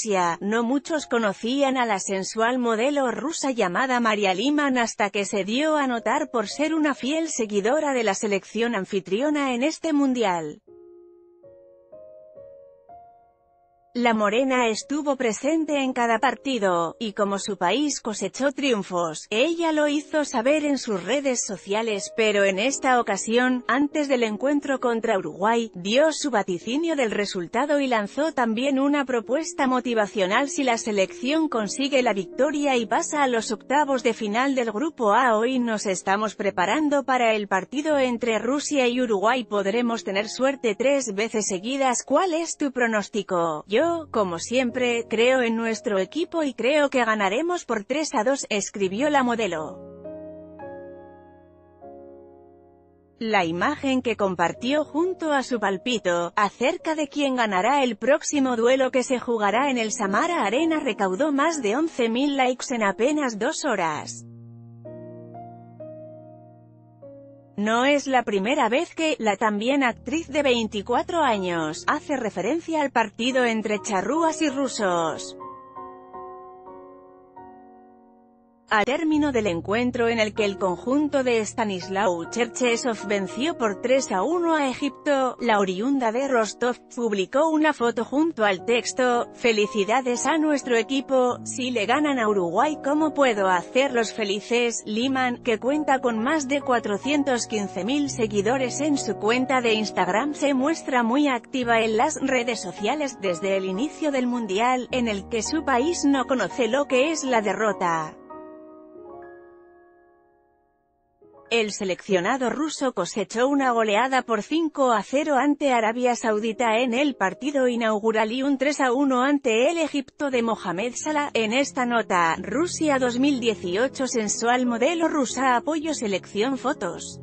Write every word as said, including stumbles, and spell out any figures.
Rusia. No muchos conocían a la sensual modelo rusa llamada Maria Liman hasta que se dio a notar por ser una fiel seguidora de la selección anfitriona en este mundial. La morena estuvo presente en cada partido, y como su país cosechó triunfos, ella lo hizo saber en sus redes sociales, pero en esta ocasión, antes del encuentro contra Uruguay, dio su vaticinio del resultado y lanzó también una propuesta motivacional si la selección consigue la victoria y pasa a los octavos de final del Grupo A. Hoy nos estamos preparando para el partido entre Rusia y Uruguay. Podremos tener suerte tres veces seguidas. ¿Cuál es tu pronóstico? Yo Yo, como siempre, creo en nuestro equipo y creo que ganaremos por tres a dos, escribió la modelo. La imagen que compartió junto a su palpito, acerca de quién ganará el próximo duelo que se jugará en el Samara Arena recaudó más de once mil likes en apenas dos horas. No es la primera vez que, la también actriz de veinticuatro años, hace referencia al partido entre charrúas y rusos. Al término del encuentro en el que el conjunto de Stanislaw Cherchesov venció por tres a uno a Egipto, la oriunda de Rostov publicó una foto junto al texto: "Felicidades a nuestro equipo, si le ganan a Uruguay, ¿cómo puedo hacerlos felices?". Liman, que cuenta con más de cuatrocientos quince mil seguidores en su cuenta de Instagram, se muestra muy activa en las redes sociales desde el inicio del Mundial, en el que su país no conoce lo que es la derrota. El seleccionado ruso cosechó una goleada por cinco a cero ante Arabia Saudita en el partido inaugural y un tres a uno ante el Egipto de Mohamed Salah. En esta nota, Rusia dos mil dieciocho sensual modelo rusa apoyo selección fotos.